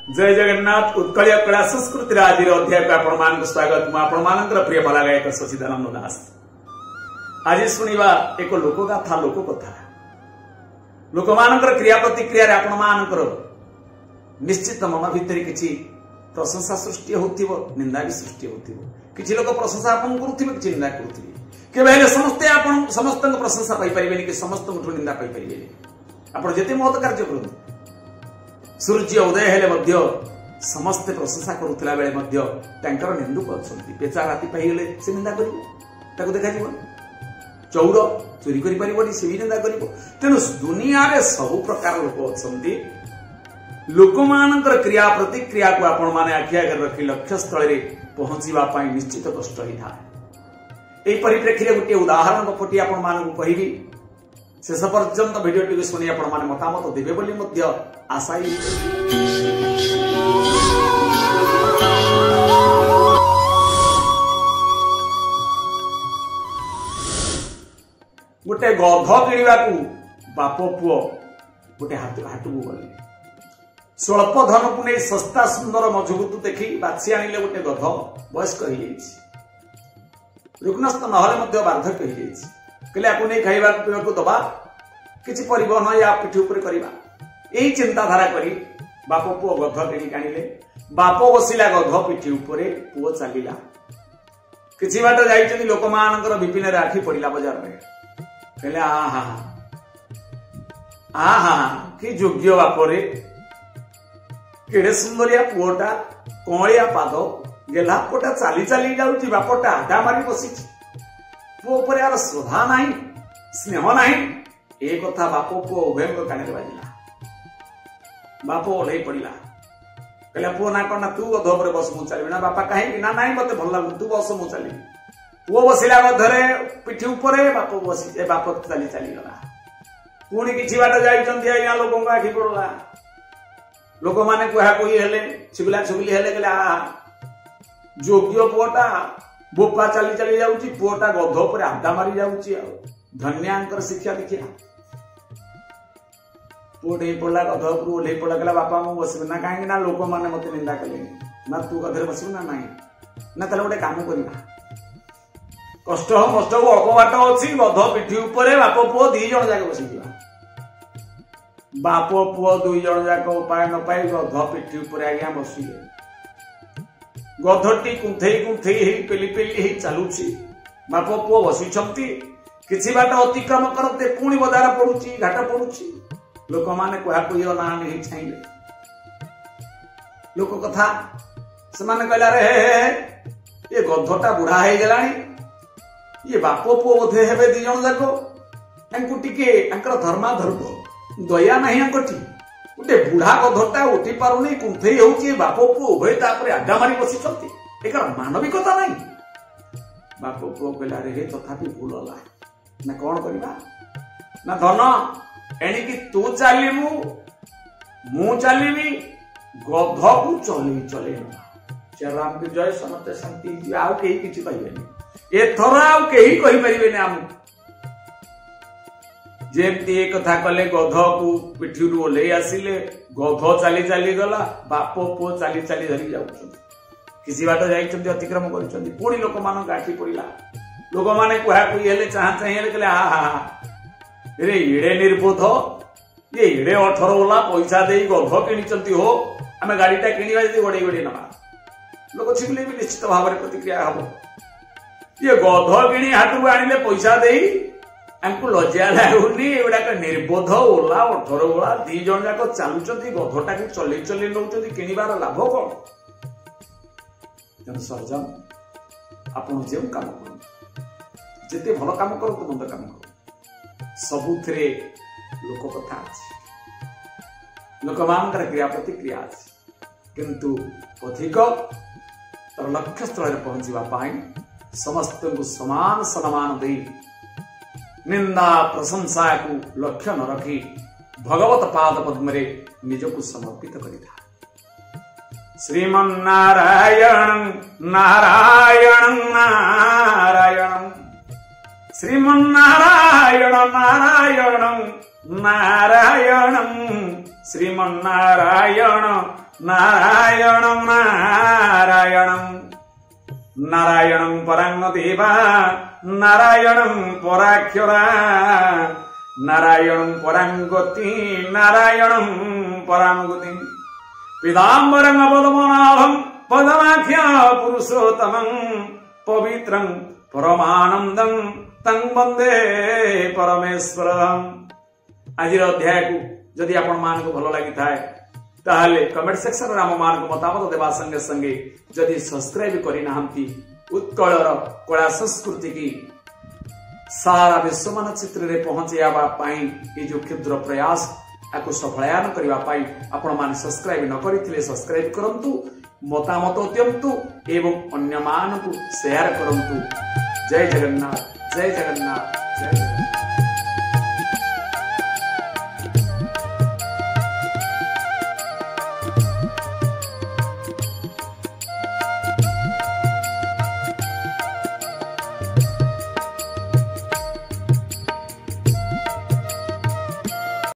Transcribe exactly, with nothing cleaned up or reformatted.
जय जगन्नाथ उत्कलिया कला संस्कृति आज अध्याय को आपण मान स्वागत मु आपण मानकर प्रिय बालागायक सचिदानंद दास। आज शुणा एक लोकगाथा लोक कथा लोक मानकर क्रिया प्रतिक्रिया रे आपण मानकर निश्चित मन भितर किछि प्रशंसा सृष्टि होतिबो निंदा भी सृष्टि होतिबो। किछि लोक प्रशंसा आपण करूथिबे किछि निंदा करूथिबे। केबे हेले समस्त आपण समस्त प्रशंसा पाई परिबेनी कि समस्त मुठु निंदा पाई परिबेनी। आपण जते महत कार्य करु सूर्य उदय हेले मध्य समस्त प्रशंसा करुथिला बेले मध्य टैंकर निंदुक अछंती। पेचा राति पाइले से निंदा करिवो ताको देखा जीवन चौर चोरी करि परिबोनी से भी निंदा करिवो। तेनु दुनिया रे सब प्रकार लोक अछंती। लोक मानकर क्रिया प्रतिक्रिया को आपण माने आखि आगे रखि लक्ष्य स्थल रे पहुंचीबा पई निश्चित कष्ट ही था। एई परिप्रेक्षी रे गोटे उदाहरण गपटी आपण मानकु कहिबी। शेष पर्यंत भिडियो टी सुनी आपण माने मतामत देबे बोली मध्य आशाई। गोटे गध किणवा बाप पुओ गोटे हाथ हाटू गले। स्वल्प धन को नहीं सस्ता सुंदर मजबूत देखी बाछी आनिले गोटे गध वयस्क हो रुग्नस्थ नहले बार्धक्य हो आपको नहीं खाइबा पीवा दबा किसी परिवहन या पिठी उपर करवा यही चिंताधारा करी बाप पुओ गध किणिक आनिले। बाप बसिला गध पिठी उपरे पुओ चलिला किछि बाट जाइछथि लोक मानकर विपिन रे आखि पड़िला बाजार में कहले आहा आहा कि योग्य बापरे केड़े सुंदरिया पुओटा कौलिया पाद गेला पोटा चाली चाली जाउची बापटा आधा मारी बसी पुओ पर यार श्रद्धा नहीं स्नेह नहीं ए कथा बाप पुओ उभय कान बाजिला। बाप ओल्है पड़ा कहला पुओ ना कौन तू गध पर बस मु चलि ना बापा कहीं ना नहीं मत भल लगु तू बस मु चलि। पुओ बसिला गधरे पिठी उपरे बाप बसी बाप चली चली गला। पुणी किछि बाट जाइछन्ती आइया लोकन आखि पड़ला लोक माने कहा कोई हेले छिगला छिगली हेले कहले आ योग्य पुओटा बोपा चली चली जाउची पुओटा गध पर आधा मारी जाउची आ धन्यांकर शिक्षा देखिया। पुओटे पड़ला गध पर ओल्है पड़ा कहला बापा मु बसिबे ना काहे ना लोक माने मते निंदा कले ना तू गधरे बसिबे ना नहीं ना तले गोटे काम करिबा कष्ट हो मष्ट हो अल्प बाट अछि गध पिठी उपरे बाप पुओ दी जण जाके बसिबा। बाप पुओ दुई जण जाक उपाय न पाई गध पिठी उपरे आज्ञा बसिले। गधटी कुंथई कुंथई ही पेली पेली ही चलुची बाप पुओ बसिछंती किछि बाट अतिक्रम करते पुणी बजार पड़ुची घाट पड़ुची लोक माने कहा कोई ना नहीं छाइले लोक कथा से माने कहला रे ये गधटा बुढ़ा है गलानी ये बाप पुओ बोधे हेबे दी जण जाक एंकु टिके एंकर धर्मा धर्म दया नहीं अंकटी गोटे बुढ़ा गधटा उठी पारुनी कुंथई होउची बाप पुओ उभय तापरे आडा मारी बसिछंती एकर मानविकता नहीं। बाप पुओ कहला रे तथापि भूल होला ना कौन करवा ना धन एणिकी तू चलू मु चलि गध को चल चल श्री राम विजय समस्त शांति आउ कहीं किसी कहे एथर आउ कहीं कहीपर आम जेमती एक कथा कले गध को पिठी ओल्है आसिले गध चली चली गला बाप पुओ चली चली धरी जाउछन किसी बाट जाइछन्ती अतिक्रम करछन्ती पुणी लोक मान गाठी पड़िला लोक माने कुहा कुई हेले चाह चाह हेले कहले आ हा रे इडे निर्बोध ये इडे अठर वाला पैसा देई गध किनिचन्ती हो आमे गाड़ीटा किनिबा जदी गोडे गोडे नबा लोक छिबले भी निश्चित भाव में प्रतिक्रिया हबो। ये गध किणी हाटू आनिले पैसा देई आंकु लज्जा लागुनी एगुड़ा निर्बोध ओला अठर वाला दी जण जाक चालुचन्ती गधटा को चले चले नउचन्ती किनिबार लाभ कोन। तेनु सरजन आपण जेउ काम करू जिते भल काम करो तो मंद काम करो सबुथिरे लोक कथा अछि लोक मानकर क्रिया प्रतिक्रिया अछि किंतु अधिक तर लक्ष्य स्थल पहुंचवा पाई समस्त को समान सम्मान दे निंदा प्रशंसा को लक्ष्य न रखी भगवत पाद पद्म रे निजको समर्पित करिता। श्रीमन्नारायण नारायण नारायण श्रीमन्नारायण नारायण नारायणं श्रीमन्नारायण नारायणं नारायणं नारायणं परं देवा नारायणं पराक्षरा नारायणं परं गति नारायणं परं गति पीताम्बरं पद्मनाभं पदमाख्या पुरुषोत्तमं पवित्रं परमानंदं तं वंदे परमेश्वरं। आज अध्याय को जदि आपण मान को भल लगी थाए ताहले कमेंट सेक्शन रे आम मान को मतामत देवा संगे संगे जदि सब्सक्राइब करि नाहंती उत्कलर कला संस्कृति की सारा विश्व मानचित्र रे पहुंचावा पाई ये जो क्षुद्र प्रयास आको सफलयान करबा पाई आपण मान सब्सक्राइब न करिथिले सब्सक्राइब करंतु मतामत दियंतु एवं अन्य मान को शेयर करंतु। जय जगन्नाथ जय जगन्नाथ जय जगन्नाथ।